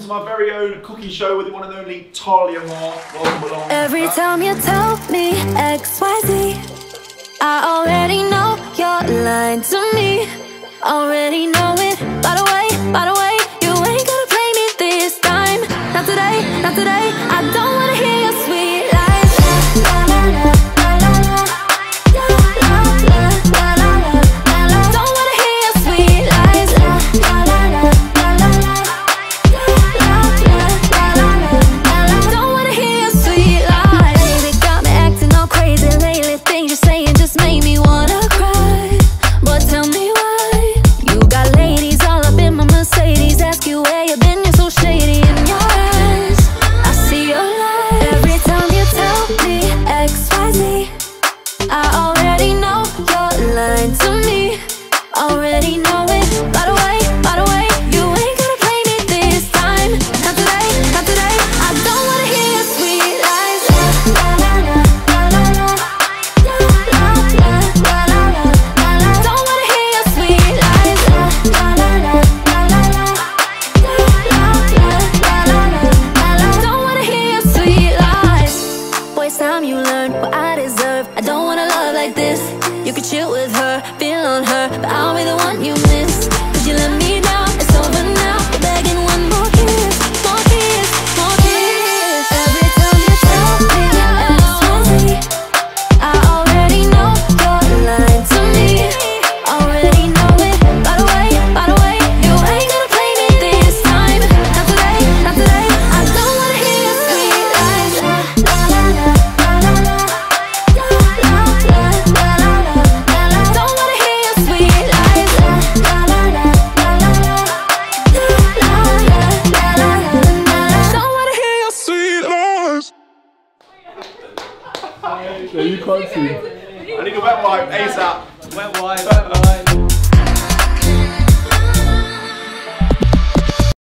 my very own cooking show with the one and only Talia Mar. Welcome along. Every time you tell me XYZ, I already know you're lying to me. Already know it. By the way, you ain't gonna play me this time. Not today, not today. I don't wanna hear your sweet lies. La la la la la la. La la la la la la. Don't wanna hear your sweet lies. La la la la la la. La la la la la. Don't wanna hear your sweet lies. Baby, got me acting all crazy lately. Things you're saying just make me wanna cry. But tell me why you got ladies all up in my Mercedes. Ask you where you been, you're so shady in your eyes. I see your lies. Every time you tell me XYZ, I already know you're lying to me. Already know it. By the way, you ain't gonna play me this time. Not today, not today. I don't wanna hear your sweet lies. La la la la la la. La la la la la la. Don't wanna hear your sweet lies. La la la la la la. La la la la la. Don't wanna hear your sweet lies. Boy, it's time you learn what I deserve. I don't wanna love like this. You could chill with her, feel on her, but I'll be the one you miss. Cause you let me down, it's over now. You're begging one more kiss, more kiss, more kiss. Every time you tell me XYZ, I already know you're lying to me. Already know it. By the way, you ain't gonna play me this time. Not today, not today. I don't wanna hear your sweet lies. La la la la la la. La la la la la la. Don't wanna hear your sweet lies. La la la la la la. La la la la la. Don't wanna hear your sweet lies. Yeah, you can't see. I need a wet wipe ASAP. Wet wipe, wet wipe.